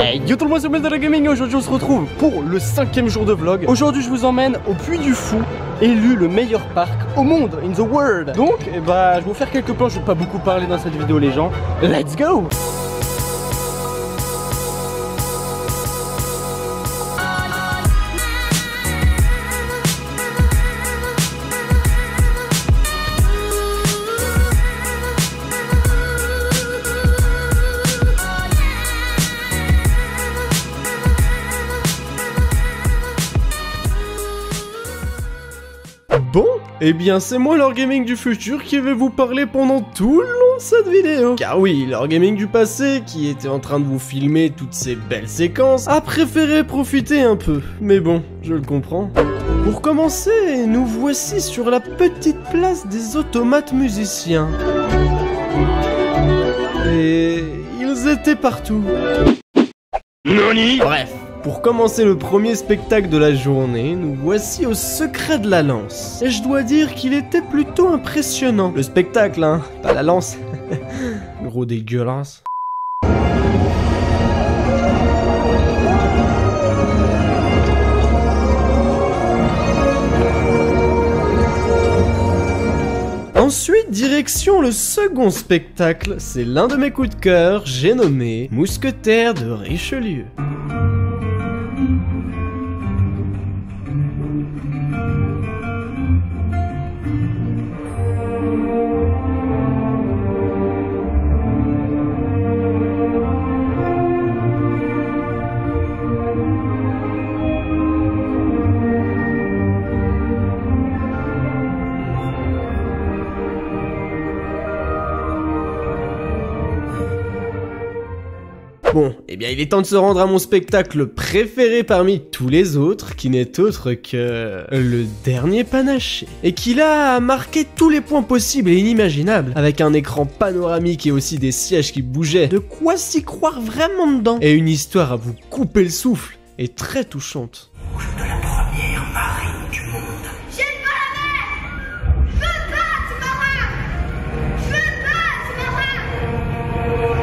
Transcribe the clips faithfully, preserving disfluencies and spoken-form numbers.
Hey yo tout le monde, c'est Mel Gaming et aujourd'hui on se retrouve pour le cinquième jour de vlog. Aujourd'hui je vous emmène au Puy du Fou, élu le meilleur parc au monde, in the world. Donc eh bah, je vais vous faire quelques plans, je vais pas beaucoup parler dans cette vidéo les gens. Let's go. Bon, eh bien c'est moi Lord Gaming du futur qui vais vous parler pendant tout le long de cette vidéo. Car oui, Lord Gaming du passé, qui était en train de vous filmer toutes ces belles séquences, a préféré profiter un peu. Mais bon, je le comprends. Pour commencer, nous voici sur la petite place des automates musiciens. Et ils étaient partout. Nani ? Bref. Pour commencer le premier spectacle de la journée, nous voici au secret de la lance. Et je dois dire qu'il était plutôt impressionnant. Le spectacle, hein, pas la lance. Gros dégueulasse. Ensuite, direction le second spectacle. C'est l'un de mes coups de cœur, j'ai nommé Mousquetaire de Richelieu. Bon, eh bien il est temps de se rendre à mon spectacle préféré parmi tous les autres, qui n'est autre que le dernier panaché. Et qui là a marqué tous les points possibles et inimaginables, avec un écran panoramique et aussi des sièges qui bougeaient, de quoi s'y croire vraiment dedans. Et une histoire à vous couper le souffle, et très touchante. De la première marine du monde. J'aime pas la mer. Je veux pas ce marin. Je veux pas ce marin.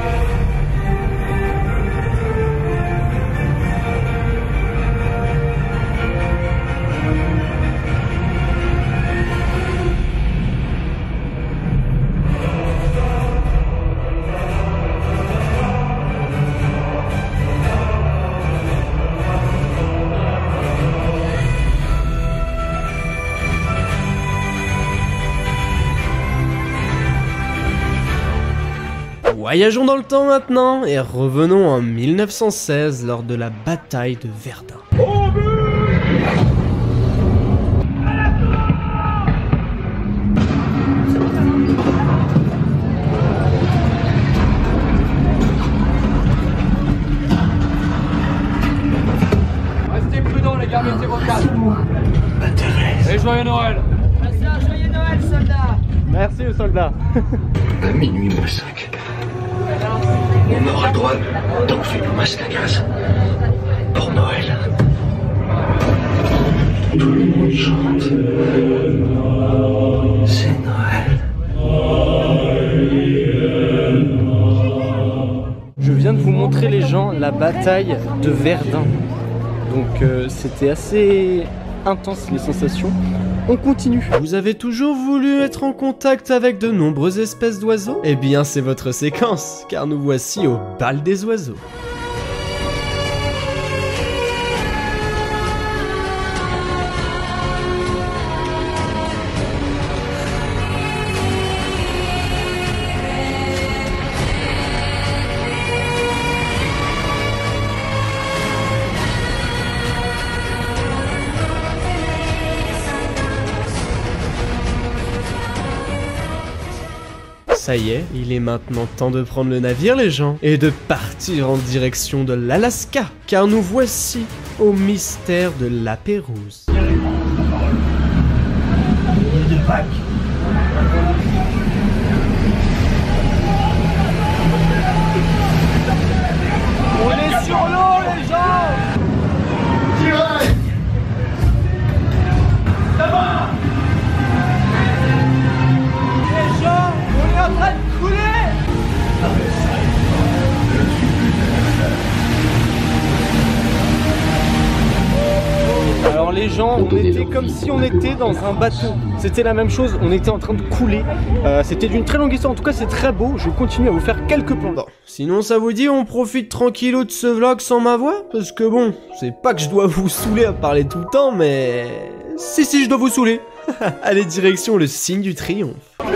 Voyageons dans le temps maintenant et revenons en mille neuf cent seize lors de la bataille de Verdun. Restez prudents les gars, mettez vos casques. Et joyeux Noël. Passez un joyeux Noël, soldat. Merci aux soldats. À minuit moins cinq. On aura le droit d'enlever nos masques à gaz. Pour Noël. Tout le monde chante. C'est Noël. Je viens de vous montrer les gens la bataille de Verdun. Donc euh, c'était assez intense les sensations. On continue. Vous avez toujours voulu être en contact avec de nombreuses espèces d'oiseaux? Eh bien c'est votre séquence, car nous voici au bal des oiseaux. Ça y est, il est maintenant temps de prendre le navire les gens, et de partir en direction de l'Alaska, car nous voici au mystère de la Pérouse. On est sur l'eau les gens. Là-bas. Les gens, on est en train de couler. les gens, on était comme si on était dans un bateau. C'était la même chose, on était en train de couler. Euh, C'était d'une très longue histoire, en tout cas c'est très beau. Je continue à vous faire quelques plans. Bon, sinon ça vous dit on profite tranquillou de ce vlog sans ma voix? Parce que bon, c'est pas que je dois vous saouler à parler tout le temps, mais... Si si, je dois vous saouler. Allez, direction le signe du triomphe.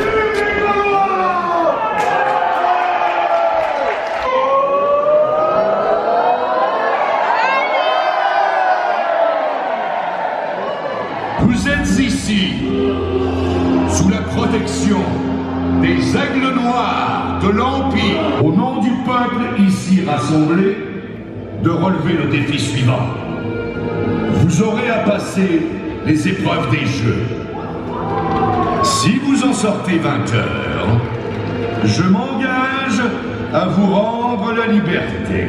Vous êtes ici, sous la protection des aigles noirs de l'Empire, au nom du peuple ici rassemblé, de relever le défi suivant. Vous aurez à passer les épreuves des jeux. Si vous en sortez vainqueur, je m'engage à vous rendre la liberté.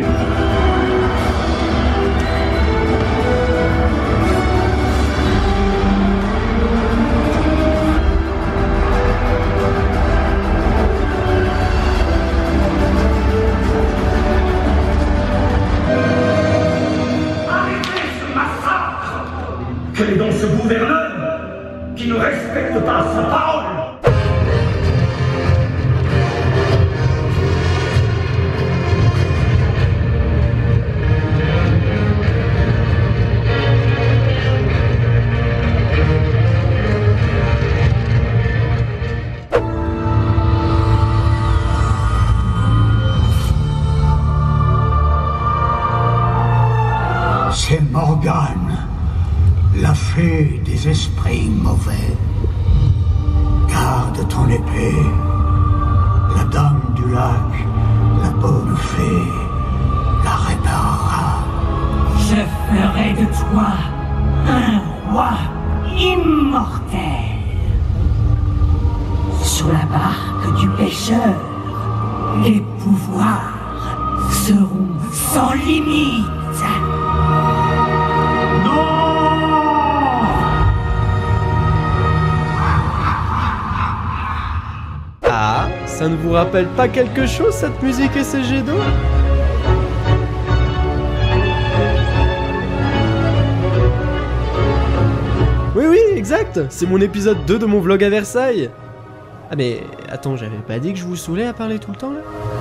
Quel est donc ce gouverneur qui ne respecte pas sa parole? C'est Morgane, la fée des esprits mauvais. Garde ton épée. La dame du lac, la bonne fée, la réparera. Je ferai de toi un roi immortel. Sur la barque du pêcheur, les pouvoirs seront sans limite. Ah, ça ne vous rappelle pas quelque chose cette musique et ces jets d'eau? Oui oui, exact, c'est mon épisode deux de mon vlog à Versailles. Ah mais, attends, j'avais pas dit que je vous saoulais à parler tout le temps là?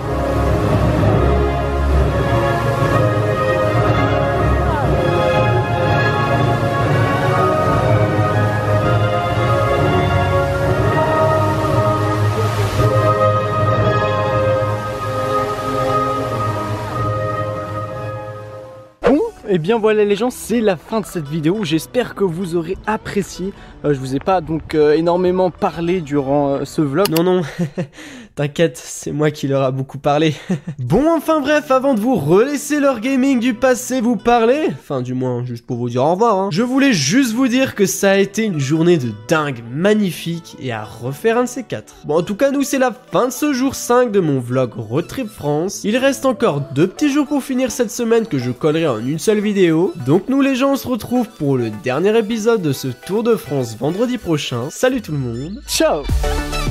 Et bien voilà les gens, c'est la fin de cette vidéo. J'espère que vous aurez apprécié. euh, Je vous ai pas donc euh, énormément parlé durant euh, ce vlog. Non non, t'inquiète, c'est moi qui leur a beaucoup parlé. Bon, enfin bref, avant de vous relaisser leur gaming du passé vous parler, enfin du moins juste pour vous dire au revoir, hein, je voulais juste vous dire que ça a été une journée de dingue, magnifique, et à refaire un de ces quatre. Bon, en tout cas nous c'est la fin de ce jour cinq de mon vlog Road Trip France. Il reste encore deux petits jours pour finir cette semaine que je collerai en une seule vidéo. Donc nous les gens, on se retrouve pour le dernier épisode de ce Tour de France vendredi prochain. Salut tout le monde. Ciao.